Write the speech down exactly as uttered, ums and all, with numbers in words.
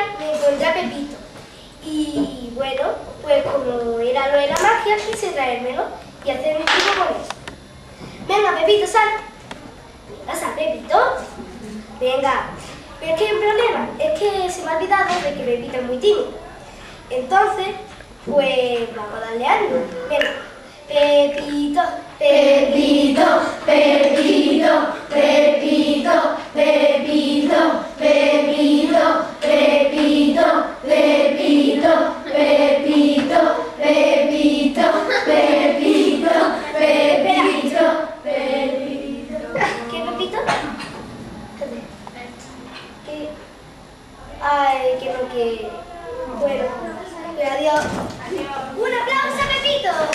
me encontré a Pepito. Y bueno, pues como era lo de la magia, quise traérmelo y hacer un truco con eso. Venga, Pepito, sal. Venga, sal, Pepito. Venga. Pero es que hay un problema, es que se me ha olvidado de que Pepito es muy tímido. Entonces, pues vamos a darle algo. Venga. Pepito, Pepito, Pepito, Pepito, Pepito, Pepito, Pepito, Pepito, Pepito, Pepito, Pepito, Pepito, Pepito. ¿Qué Pepito? ¿Qué? Ay, que no quiere. Bueno, pues adiós. ¡Un aplauso a Pepito!